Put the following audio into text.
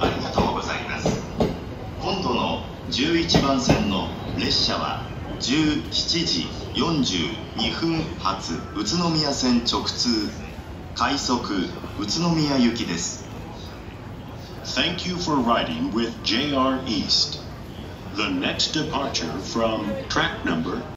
ありがとうございます。今度の11番線の列車は17時42分発宇都宮線直通快速宇都宮行きです。 Thank you for riding with JR East. The next departure from track number